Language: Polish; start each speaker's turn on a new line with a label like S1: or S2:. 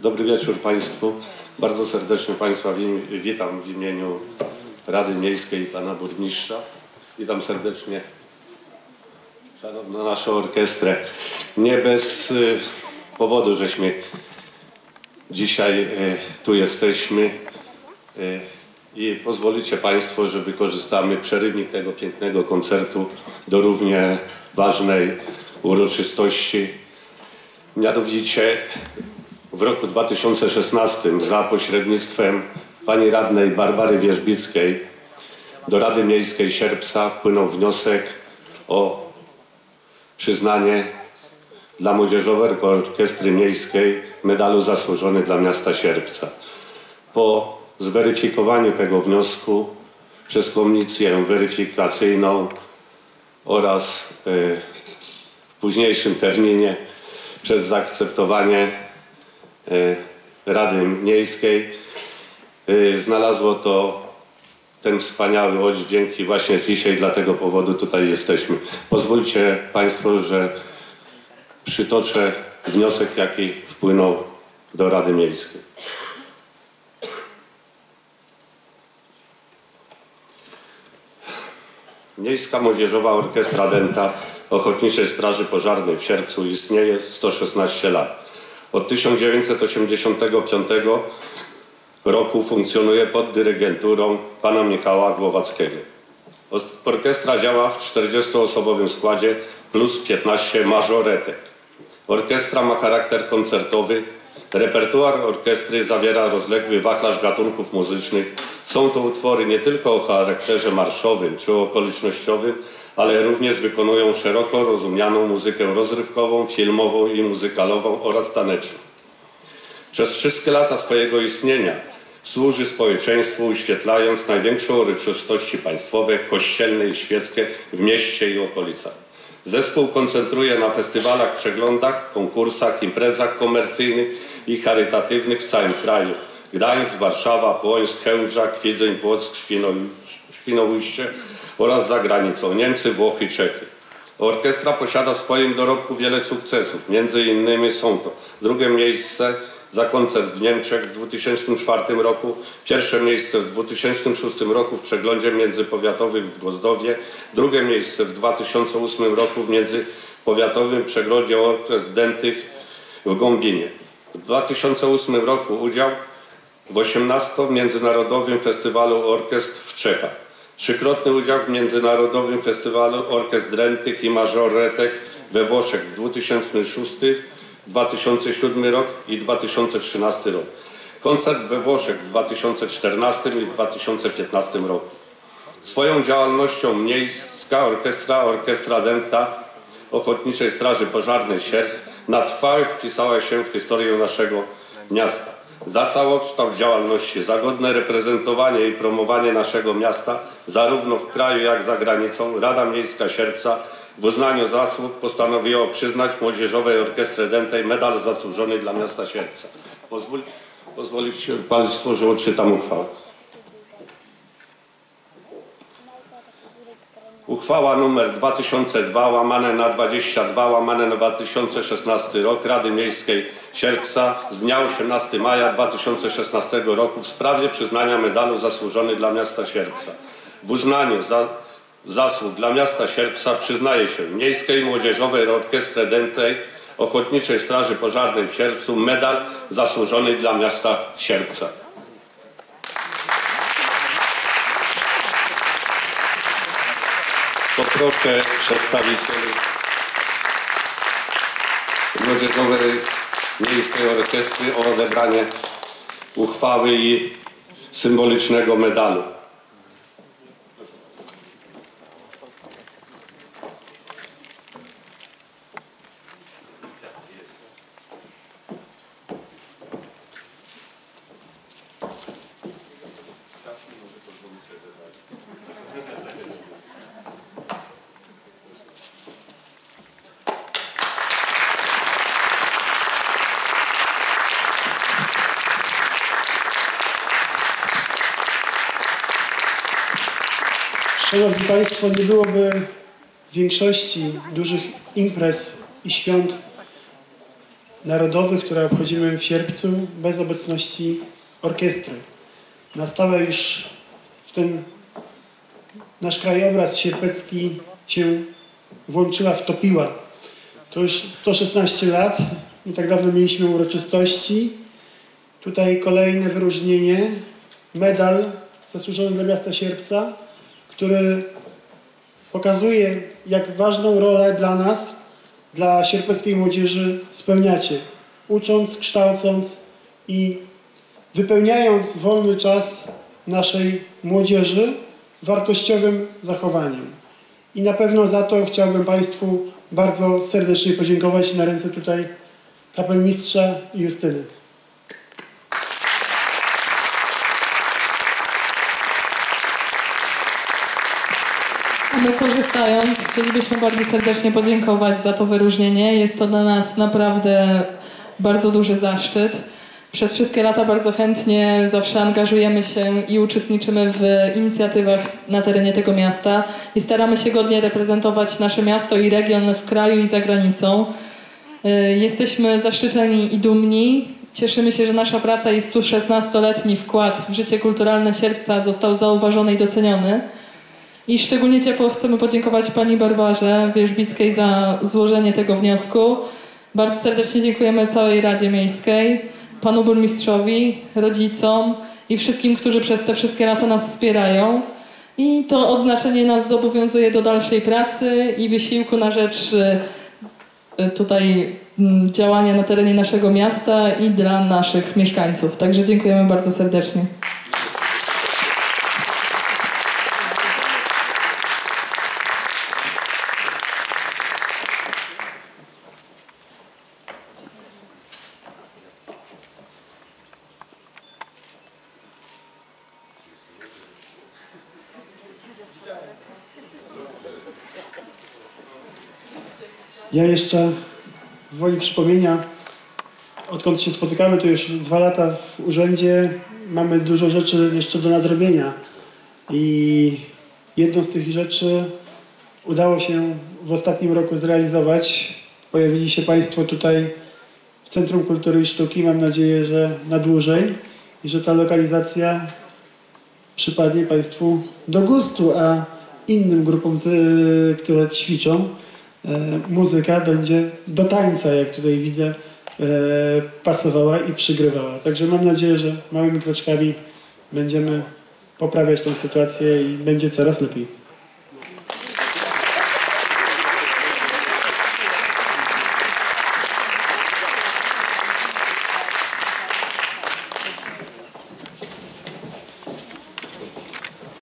S1: Dobry wieczór Państwu. Bardzo serdecznie Państwa witam w imieniu Rady Miejskiej i Pana Burmistrza. Witam serdecznie szanowną naszą orkiestrę. Nie bez powodu, żeśmy dzisiaj tu jesteśmy i pozwolicie Państwo, że wykorzystamy przerywnik tego pięknego koncertu do równie ważnej uroczystości. Mianowicie w roku 2016 za pośrednictwem pani radnej Barbary Wierzbickiej do Rady Miejskiej Sierpca wpłynął wniosek o przyznanie dla Młodzieżowej Orkiestry Miejskiej medalu zasłużony dla miasta Sierpca. Po zweryfikowaniu tego wniosku przez komisję weryfikacyjną oraz w późniejszym terminie przez zaakceptowanie Rady Miejskiej znalazło to ten wspaniały oddźwięk i właśnie dzisiaj dla tego powodu tutaj jesteśmy. Pozwólcie Państwo, że przytoczę wniosek, jaki wpłynął do Rady Miejskiej. Miejska Młodzieżowa Orkiestra Dęta Ochotniczej Straży Pożarnej w Sierpcu istnieje 116 lat. Od 1985 roku funkcjonuje pod dyrygenturą pana Michała Głowackiego. Orkiestra działa w 40-osobowym składzie plus 15 mażoretek. Orkiestra ma charakter koncertowy. Repertuar orkiestry zawiera rozległy wachlarz gatunków muzycznych. Są to utwory nie tylko o charakterze marszowym czy okolicznościowym, ale również wykonują szeroko rozumianą muzykę rozrywkową, filmową i muzykalową oraz taneczną. Przez wszystkie lata swojego istnienia służy społeczeństwu, uświetlając największe uroczystości państwowe, kościelne i świeckie w mieście i okolicach. Zespół koncentruje na festiwalach, przeglądach, konkursach, imprezach komercyjnych i charytatywnych w całym kraju. Gdańsk, Warszawa, Płońsk, Chełmża, Kwidzeń, Płock, Świnoujście oraz za granicą Niemcy, Włochy, Czechy. Orkiestra posiada w swoim dorobku wiele sukcesów. Między innymi są to drugie miejsce za koncert w Niemczech w 2004 roku, pierwsze miejsce w 2006 roku w przeglądzie międzypowiatowym w Gozdowie, drugie miejsce w 2008 roku w międzypowiatowym przeglądzie orkiestr dętych w Gąbinie. W 2008 roku udział w 18. Międzynarodowym Festiwalu Orkiestr w Czechach. Trzykrotny udział w Międzynarodowym Festiwalu Orkiestr Dętych i Mażoretek we Włoszech w 2006, 2007 rok i 2013 rok. Koncert we Włoszech w 2014 i 2015 roku. Swoją działalnością Miejska Orkiestra Dęta Ochotniczej Straży Pożarnej Sierpc na trwałe wpisała się w historię naszego miasta. Za całokształt działalności, za godne reprezentowanie i promowanie naszego miasta, zarówno w kraju, jak i za granicą, Rada Miejska Sierpca w uznaniu zasług postanowiła przyznać Młodzieżowej Orkiestrze Dętej medal zasłużony dla miasta Sierpca. Pozwolicie Państwo, że odczytam uchwałę. Uchwała nr 2002/22/2016 rok Rady Miejskiej Sierpca z dnia 18 maja 2016 roku w sprawie przyznania medalu zasłużony dla miasta Sierpca. W uznaniu za zasług dla miasta Sierpca przyznaje się Miejskiej Młodzieżowej Orkiestrze Dętej Ochotniczej Straży Pożarnej w Sierpcu medal zasłużony dla miasta Sierpca. Poproszę przedstawicieli Młodzieżowej Miejskiej Orkiestry o odebranie uchwały i symbolicznego medalu.
S2: Szanowni Państwo, nie byłoby większości dużych imprez i świąt narodowych, które obchodzimy w sierpcu bez obecności orkiestry. Na stałe już w ten nasz krajobraz sierpecki się włączyła, wtopiła. To już 116 lat, nie tak dawno mieliśmy uroczystości. Tutaj kolejne wyróżnienie, medal zasłużony dla miasta Sierpca, który pokazuje, jak ważną rolę dla nas, dla sierpeckiej młodzieży spełniacie, ucząc, kształcąc i wypełniając wolny czas naszej młodzieży wartościowym zachowaniem. I na pewno za to chciałbym Państwu bardzo serdecznie podziękować na ręce tutaj kapelmistrza i Justyny.
S3: My korzystając, chcielibyśmy bardzo serdecznie podziękować za to wyróżnienie. Jest to dla nas naprawdę bardzo duży zaszczyt. Przez wszystkie lata bardzo chętnie zawsze angażujemy się i uczestniczymy w inicjatywach na terenie tego miasta i staramy się godnie reprezentować nasze miasto i region w kraju i za granicą. Jesteśmy zaszczyceni i dumni. Cieszymy się, że nasza praca i 116-letni wkład w życie kulturalne Sierpca został zauważony i doceniony. I szczególnie ciepło chcemy podziękować pani Barbarze Wierzbickiej za złożenie tego wniosku. Bardzo serdecznie dziękujemy całej Radzie Miejskiej, panu burmistrzowi, rodzicom i wszystkim, którzy przez te wszystkie lata nas wspierają. I to odznaczenie nas zobowiązuje do dalszej pracy i wysiłku na rzecz tutaj działania na terenie naszego miasta i dla naszych mieszkańców. Także dziękujemy bardzo serdecznie.
S2: Ja jeszcze w woli przypomnienia, odkąd się spotykamy, to już 2 lata w urzędzie, mamy dużo rzeczy jeszcze do nadrobienia. I jedną z tych rzeczy udało się w ostatnim roku zrealizować. Pojawili się Państwo tutaj w Centrum Kultury i Sztuki. Mam nadzieję, że na dłużej i że ta lokalizacja przypadnie Państwu do gustu, a innym grupom, które ćwiczą, muzyka będzie do tańca, jak tutaj widzę, pasowała i przygrywała. Także mam nadzieję, że małymi kroczkami będziemy poprawiać tę sytuację i będzie coraz lepiej.